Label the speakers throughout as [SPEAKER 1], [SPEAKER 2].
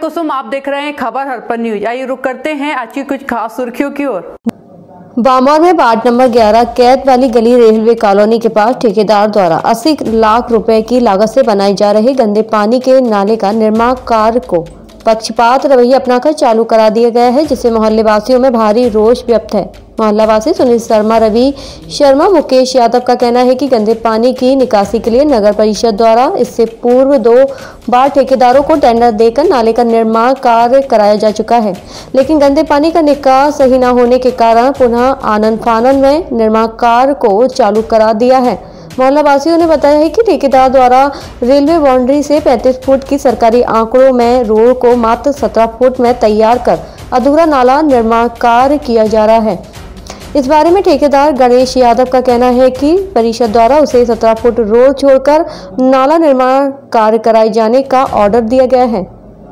[SPEAKER 1] कुसुम, आप देख रहे हैं खबर हरपन न्यूज। आइए रुक करते हैं आज की कुछ खास सुर्खियों की ओर।
[SPEAKER 2] बामौर में वार्ड नंबर 11 कैद वाली गली रेलवे कॉलोनी के पास ठेकेदार द्वारा 80 लाख रुपए की लागत से बनाए जा रहे गंदे पानी के नाले का निर्माण कार्य को पक्षपात रवैया अपनाकर चालू करा दिया गया है, जिससे मोहल्ले वासियों में भारी रोष व्यक्त है। मोहल्ला वासी सुनील शर्मा, रवि शर्मा, मुकेश यादव का कहना है कि गंदे पानी की निकासी के लिए नगर परिषद द्वारा इससे पूर्व 2 बार ठेकेदारों को टेंडर देकर नाले का निर्माण कार्य कराया जा चुका है, लेकिन गंदे पानी का निकास सही न होने के कारण पुनः आनन फानन में निर्माण कार्य को चालू करा दिया है। मोहल्ला वासियों ने बताया है कि ठेकेदार द्वारा रेलवे बाउंड्री से 35 फुट की सरकारी आंकड़ों में रोड को मात्र 17 फुट में तैयार कर अधूरा नाला निर्माण कार्य किया जा रहा है। इस बारे में ठेकेदार गणेश यादव का कहना है कि परिषद द्वारा उसे 17 फुट रोड छोड़कर नाला निर्माण कार्य कराए जाने का ऑर्डर दिया गया है।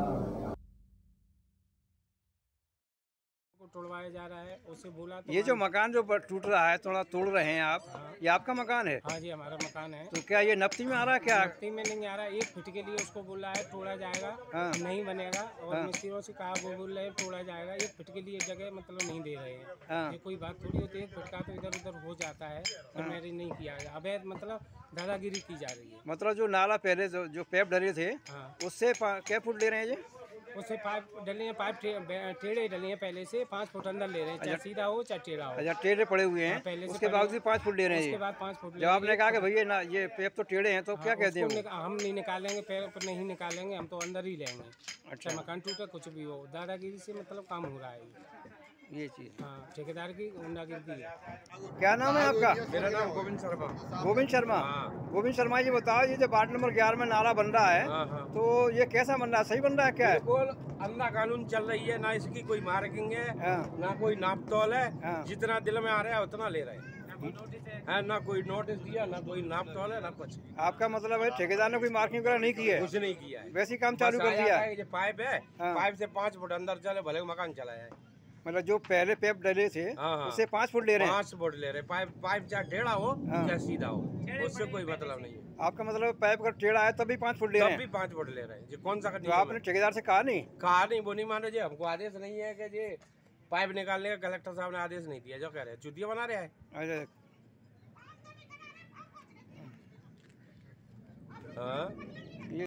[SPEAKER 3] तोड़वाया जा रहा है, उससे बोला तो
[SPEAKER 4] ये जो मकान जो टूट रहा है, थोड़ा तोड़ रहे हैं आप, ये आपका मकान है?
[SPEAKER 3] हाँ जी, हमारा मकान है।
[SPEAKER 4] तो क्या ये नफ्ती में आ रहा है? क्या
[SPEAKER 3] नफ्ती में नहीं आ रहा, 1 फीट के लिए उसको बोल रहा है तोड़ा जाएगा।
[SPEAKER 4] हाँ।
[SPEAKER 3] नहीं बनेगा। और
[SPEAKER 4] हाँ।
[SPEAKER 3] मिस्त्रियों से कहा, वो बोल रहे हैं तोड़ा जाएगा। 1 फीट के लिए जगह मतलब नहीं दे रहे हैं।
[SPEAKER 4] हाँ।
[SPEAKER 3] ये कोई बात थोड़ी होती है, 1 फीट का तो इधर उधर हो जाता है, तो मैंने नहीं किया है। अवैध मतलब दादागिरी की जा रही है।
[SPEAKER 4] मतलब जो नाला पहले जो पैप डले थे,
[SPEAKER 3] हाँ,
[SPEAKER 4] उससे क्या फुट ले रहे हैं ये?
[SPEAKER 3] उससे पाइप डले हैं, पाइप टेढ़े डले हैं पहले से, 5 फुट अंदर ले रहे हैं, चाहे सीधा हो चाहे टेढ़ा हो।
[SPEAKER 4] अच्छा, टेढ़े पड़े हुए हैं।
[SPEAKER 3] पहले से
[SPEAKER 4] उसके बावजूद 5 फुट ले रहे हैं
[SPEAKER 3] उसके
[SPEAKER 4] ये?
[SPEAKER 3] बाद 5 फुट।
[SPEAKER 4] जब आपने कहा कि भैया ना ये पैप तो टेढ़े हैं, तो क्या कहते हैं?
[SPEAKER 3] हम नहीं निकालेंगे, पैर पर नहीं निकालेंगे, हम तो अंदर ही लेंगे।
[SPEAKER 4] अच्छा,
[SPEAKER 3] मकान टूटे कुछ भी हो, दादागिरी से मतलब काम हो रहा है
[SPEAKER 4] ये चीज।
[SPEAKER 3] हाँ, ठेकेदार की गुंडागिरी है।
[SPEAKER 4] क्या नाम है आपका?
[SPEAKER 3] मेरा नाम गोविंद शर्मा।
[SPEAKER 4] गोविंद शर्मा। गोविंद शर्मा, ये बताओ, ये जो वार्ड नंबर 11 में नाला बन रहा है, तो ये कैसा बन रहा है? सही बन रहा है? क्या है?
[SPEAKER 5] बिल्कुल अंधा कानून चल रही है, ना इसकी कोई मार्किंग है, ना कोई नाप तोल है। जितना दिल में आ रहा है उतना ले रहे हैं। ना कोई नोटिस दिया, ना कोई नाप तोल है, ना कुछ।
[SPEAKER 4] आपका मतलब है ठेकेदार ने कोई मार्किंग वगैरह नहीं की है?
[SPEAKER 5] कुछ नहीं किया है,
[SPEAKER 4] वैसे ही काम चालू कर दिया है।
[SPEAKER 5] ये पाइप है, पाइप से 5 फुट अंदर चले, भले मकान चला जाए।
[SPEAKER 4] मतलब जो पहले पैप डले थे, उससे 5 फुट ले रहे हैं?
[SPEAKER 5] 5 फुट ले रहे हैं। पाइप चाहे टेढ़ा हो चाहे सीधा हो, उससे कोई मतलब नहीं है।
[SPEAKER 4] आपका मतलब पाइप अगर टेढ़ा है तभी 5 फुट ले रहे हैं?
[SPEAKER 5] तब भी 5 फुट ले रहे हैं जी। कौन सा?
[SPEAKER 4] तो आपने ठेकेदार से कहा नहीं?
[SPEAKER 5] कहा नहीं, वो नहीं माने जी। हमको आदेश नहीं है कि जी पाइप निकालने का कलेक्टर साहब ने आदेश नहीं दिया, जो कह रहे हैं चुतिया बना रहे हैं।
[SPEAKER 4] अच्छा।
[SPEAKER 5] हाँ।